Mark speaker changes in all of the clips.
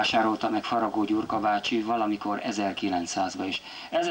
Speaker 1: vásárolta meg Faragó Gyurka bácsi valamikor 1900-ban is.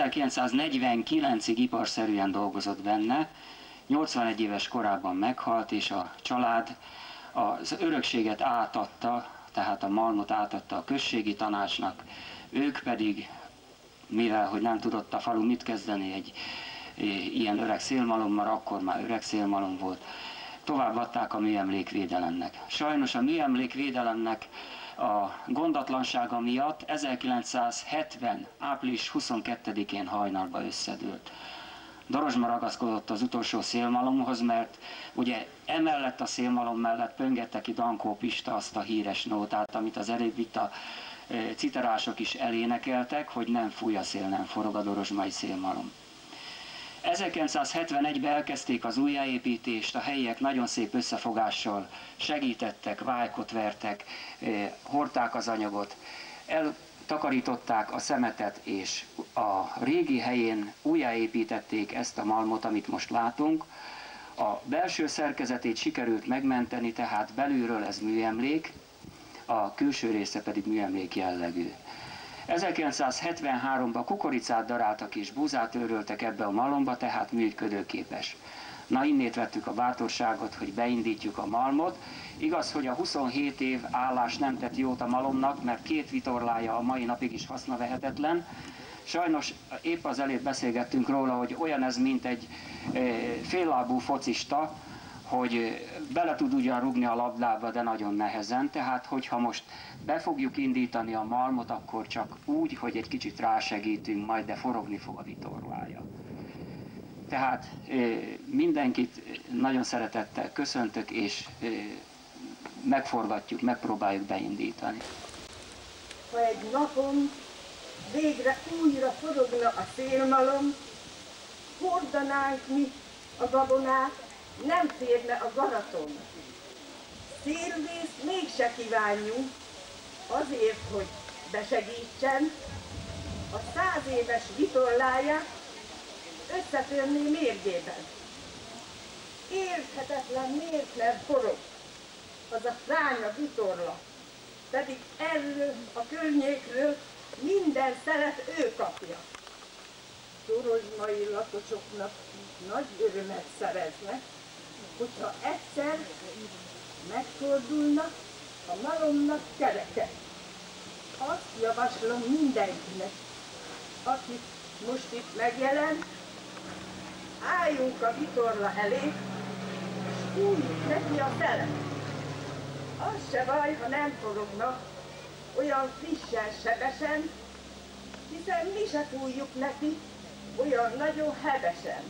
Speaker 1: 1949-ig iparszerűen dolgozott benne, 81 éves korában meghalt, és a család az örökséget átadta, tehát a malmot átadta a községi tanácsnak, ők pedig, mivel hogy nem tudott a falu mit kezdeni egy ilyen öreg szélmalommal, akkor már öreg szélmalom volt, továbbadták a műemlékvédelemnek. Sajnos a műemlékvédelemnek a gondatlansága miatt 1970. április 22-én hajnalba összedőlt. Dorozsma ragaszkodott az utolsó szélmalomhoz, mert ugye emellett a szélmalom mellett pöngette ki Dankó Pista azt a híres nótát, amit az előbb itt a citerások is elénekeltek, hogy nem fúj a szél, nem forog a dorozsmai szélmalom. 1971-ben elkezdték az újjáépítést, a helyiek nagyon szép összefogással segítettek, vájkot vertek, hordták az anyagot, eltakarították a szemetet, és a régi helyén újjáépítették ezt a malmot, amit most látunk. A belső szerkezetét sikerült megmenteni, tehát belülről ez műemlék, a külső része pedig műemlék jellegű. 1973-ban kukoricát daráltak és búzát őröltek ebbe a malomba, tehát működőképes. Na, innét vettük a bátorságot, hogy beindítjuk a malmot. Igaz, hogy a 27 év állás nem tett jót a malomnak, mert 2 vitorlája a mai napig is hasznavehetetlen. Sajnos épp az előbb beszélgettünk róla, hogy olyan ez, mint egy féllábú focista, hogy bele tud ugyan rúgni a labdába, de nagyon nehezen. Tehát, hogyha most be fogjuk indítani a malmot, akkor csak úgy, hogy egy kicsit rásegítünk majd, de forogni fog a vitorlája. Tehát mindenkit nagyon szeretettel köszöntök, és megforgatjuk, megpróbáljuk beindítani.
Speaker 2: Ha egy napon végre újra forogna a szélmalom, hordanánk mi a gabonát, nem férne a garaton. Szélvészt mégse kívánjunk, azért, hogy besegítsen, a 100 éves vitorláját összetörné mérgében. Érthetetlen miért nem forog az a fránya vitorla, pedig erről a környékről minden szeret ő kapja. Dorozsmai lakosoknak nagy örömet szereznek, hogyha egyszer megfordulnak a malomnak kereke. Azt javaslom mindenkinek, aki most itt megjelent, álljunk a vitorla elé, és fújjuk neki a szelet. Az se baj, ha nem forognak olyan frissen, sebesen, hiszen mi se fújjuk neki olyan nagyon hebesen.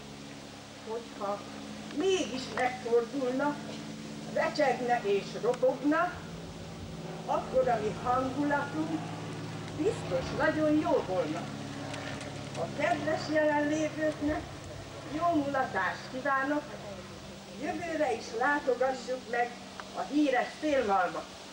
Speaker 2: Hogyha mégis megfordulna, recsegne és ropogna, akkor a mi hangulatunk biztos nagyon jó volna. A kedves jelenlévőknek jó mulatást kívánok, jövőre is látogassuk meg a híres szélmalmat.